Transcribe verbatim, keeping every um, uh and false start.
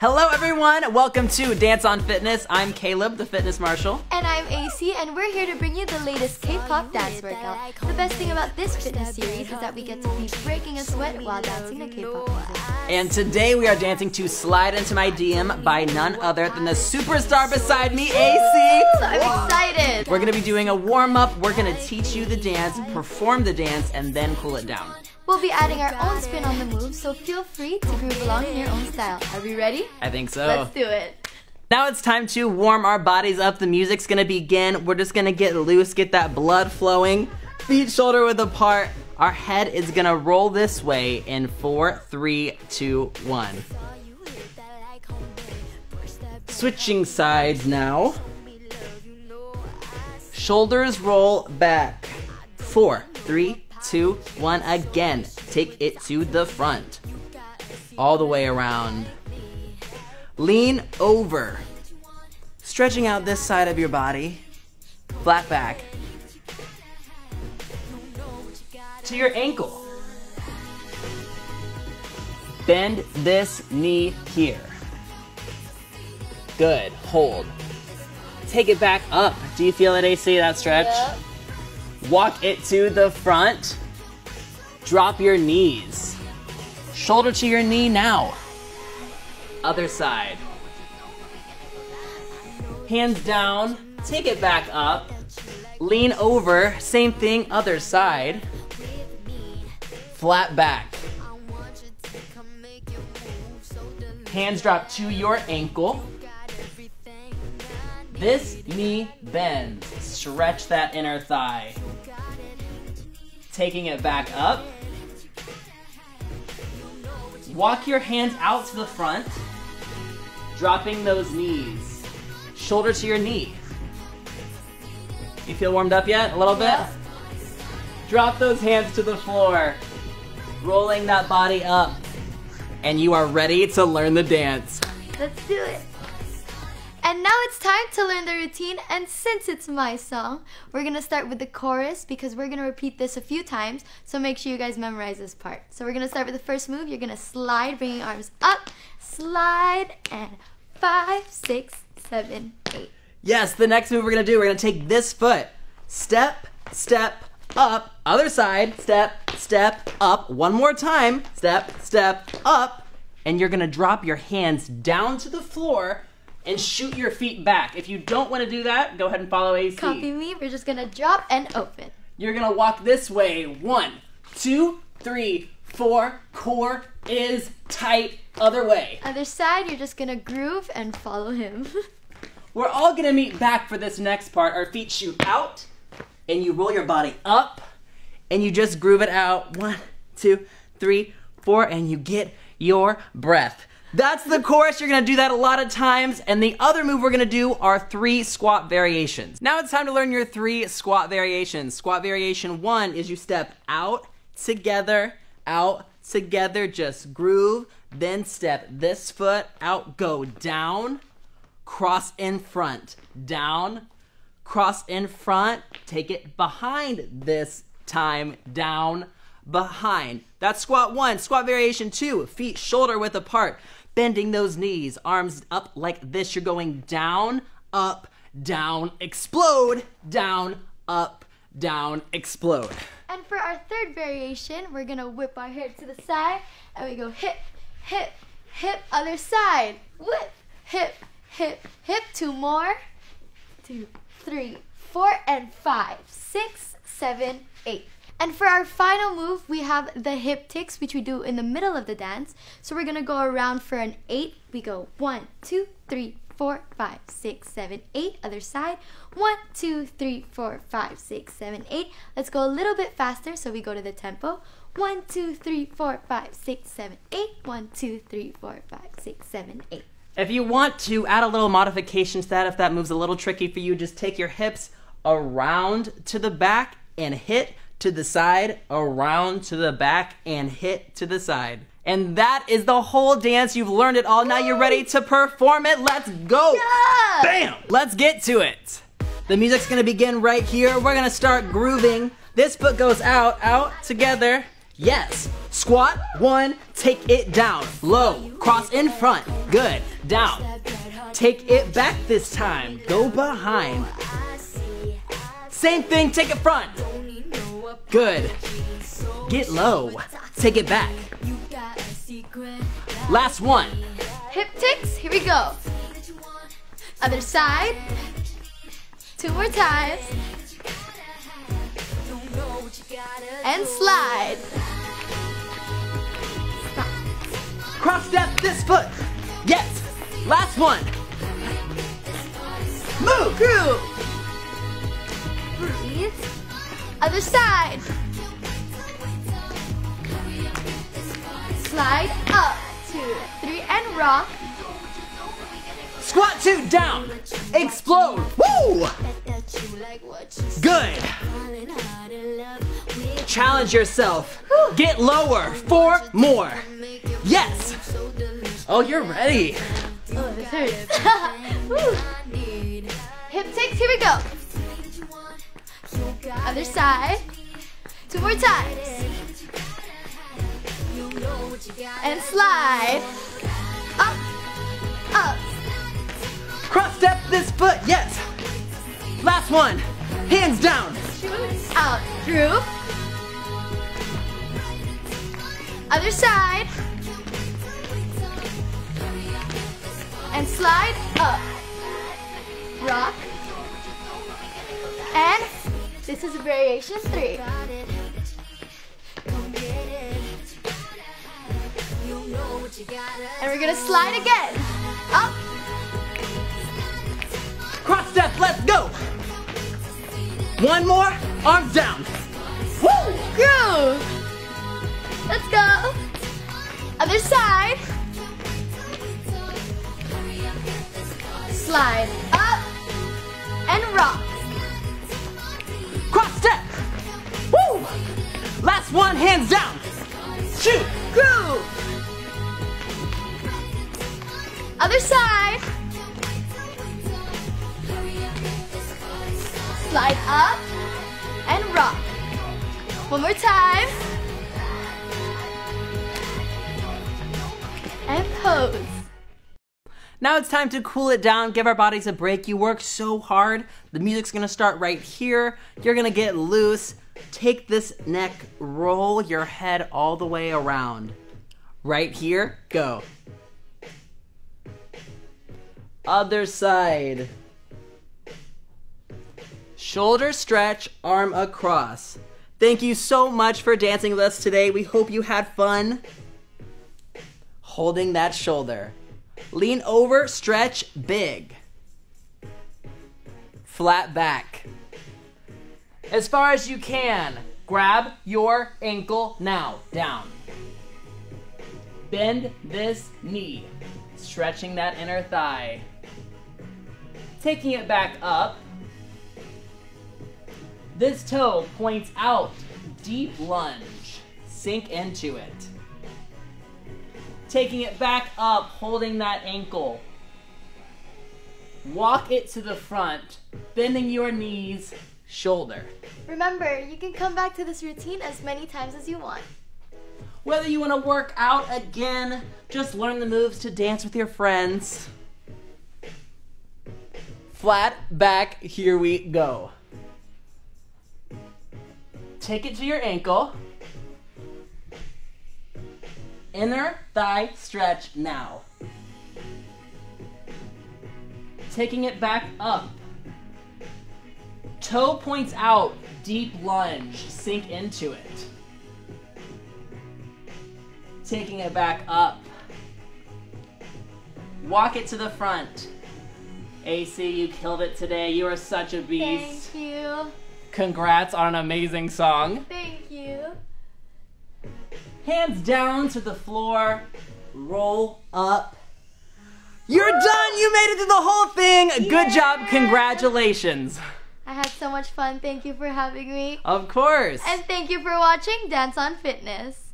Hello everyone, welcome to Dance on Fitness. I'm Caleb, the fitness marshal. And I'm A C, and we're here to bring you the latest K-pop dance workout. The best thing about this fitness series is that we get to be breaking a sweat while dancing to K-pop music. And today we are dancing to Slide Into My D M by none other than the superstar beside me, A C. I'm excited. We're gonna be doing a warm-up. We're gonna teach you the dance, perform the dance, and then cool it down. We'll be adding our own spin on the move, so feel free to groove along in your own style. Are we ready? I think so. Let's do it. Now it's time to warm our bodies up. The music's gonna begin. We're just gonna get loose, get that blood flowing. Feet shoulder width apart. Our head is gonna roll this way in four, three, two, one. Switching sides now. Shoulders roll back. Four, three, two, one. Again, take it to the front. All the way around. Lean over. Stretching out this side of your body. Flat back. To your ankle. Bend this knee here. Good, hold. Take it back up. Do you feel it, A C, that stretch? Yep. Walk it to the front. Drop your knees. Shoulder to your knee now. Other side. Hands down, take it back up. Lean over, same thing, other side. Flat back. Hands drop to your ankle. This knee bends. Stretch that inner thigh. Taking it back up. Walk your hands out to the front. Dropping those knees. Shoulder to your knee. You feel warmed up yet? A little bit? Yeah. Drop those hands to the floor. Rolling that body up. And you are ready to learn the dance. Let's do it. And now it's time to learn the routine, and since it's my song, we're gonna start with the chorus because we're gonna repeat this a few times, so make sure you guys memorize this part. So we're gonna start with the first move. You're gonna slide, bringing arms up, slide, and five, six, seven, eight. Yes, the next move we're gonna do, we're gonna take this foot, step, step, up, other side, step, step, up, one more time, step, step, up, and you're gonna drop your hands down to the floor and shoot your feet back. If you don't wanna do that, go ahead and follow A C. Copy me, we're just gonna drop and open. You're gonna walk this way, one, two, three, four, core is tight, other way. Other side, you're just gonna groove and follow him. We're all gonna meet back for this next part. Our feet shoot out, and you roll your body up, and you just groove it out. One, two, three, four, and you get your breath. That's the chorus. You're gonna do that a lot of times, and the other move we're gonna do are three squat variations. Now it's time to learn your three squat variations. Squat variation one is you step out, together, out, together, just groove, then step this foot out, go down, cross in front, down, cross in front, take it behind this time, down, behind. That's squat one. Squat variation two, feet shoulder width apart, bending those knees, arms up like this. You're going down, up, down, explode, down, up, down, explode. And for our third variation, we're gonna whip our hair to the side, and we go hip, hip, hip, other side, whip, hip, hip, hip, two more, two, three, four, and five, six, seven, eight. And for our final move, we have the hip ticks, which we do in the middle of the dance. So we're gonna go around for an eight. We go one, two, three, four, five, six, seven, eight. Other side. One, two, three, four, five, six, seven, eight. Let's go a little bit faster, so we go to the tempo. One, two, three, four, five, six, seven, eight. One, two, three, four, five, six, seven, eight. If you want to add a little modification to that, if that move's a little tricky for you, just take your hips around to the back and hit to the side, around to the back, and hit to the side. And that is the whole dance. You've learned it all. Now you're ready to perform it. Let's go. Yeah! Bam! Let's get to it. The music's gonna begin right here. We're gonna start grooving. This foot goes out, out, together, Yes. Squat, one, take it down. Low, cross in front. Good. Down. Take it back this time. Go behind. Same thing, take it front. Good. Get low. Take it back. Last one. Hip ticks, here we go. Other side. Two more times. And slide. Stop. Cross step this foot. Yes. Last one. Move. Groove. Breathe. Other side. Slide up. Two, three, and rock. Squat two, down. Explode. Woo! Good. Challenge yourself. Get lower. Four more. Yes. Oh, you're ready. Oh, this hurts. Woo. Hip ticks, here we go. Other side. Two more times. And slide. Up, up. Cross step this foot, yes. Last one. Hands down. Shoot out. Groove. Other side. And slide up. Rock. And this is variation three. And we're gonna slide again. Up. Cross step, let's go. One more, arms down. Woo! Groove. Let's go. Other side. Slide up and rock. Cross step. Woo! Last one, hands down. Shoot. Groove. Other side. Slide up and rock. One more time. And pose. Now it's time to cool it down, give our bodies a break. You work so hard. The music's gonna start right here. You're gonna get loose. Take this neck, roll your head all the way around. Right here, go. Other side. Shoulder stretch, arm across. Thank you so much for dancing with us today. We hope you had fun. Holding that shoulder. Lean over, stretch big. Flat back. As far as you can, grab your ankle now, down. Bend this knee, stretching that inner thigh. Taking it back up. This toe points out, deep lunge, sink into it. Taking it back up, holding that ankle. Walk it to the front, bending your knees, shoulder. Remember, you can come back to this routine as many times as you want. Whether you want to work out again, just learn the moves to dance with your friends. Flat back, here we go. Take it to your ankle. Inner thigh stretch now. Taking it back up. Toe points out, deep lunge, sink into it. Taking it back up. Walk it to the front. A C, you killed it today. You are such a beast. Thank you. Congrats on an amazing song. Thank you. Hands down to the floor. Roll up. You're Woo! Done! You made it through the whole thing! Yeah! Good job. Congratulations. I had so much fun. Thank you for having me. Of course. And thank you for watching Dance on Fitness.